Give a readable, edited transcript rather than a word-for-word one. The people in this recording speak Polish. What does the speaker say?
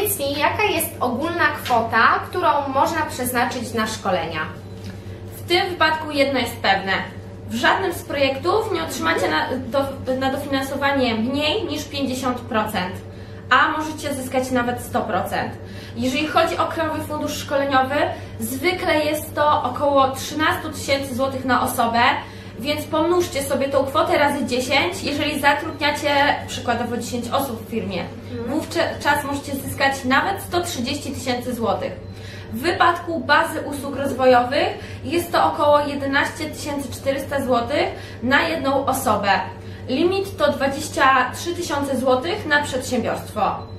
Powiedz mi, jaka jest ogólna kwota, którą można przeznaczyć na szkolenia? W tym wypadku jedno jest pewne. W żadnym z projektów nie otrzymacie na dofinansowanie mniej niż 50%, a możecie zyskać nawet 100%. Jeżeli chodzi o Krajowy Fundusz Szkoleniowy, zwykle jest to około 13 000 złotych na osobę, więc pomnóżcie sobie tą kwotę razy 10, jeżeli zatrudniacie przykładowo 10 osób w firmie. Wówczas możecie zyskać nawet 130 000 złotych. W wypadku bazy usług rozwojowych jest to około 11 400 zł na jedną osobę. Limit to 23 000 złotych na przedsiębiorstwo.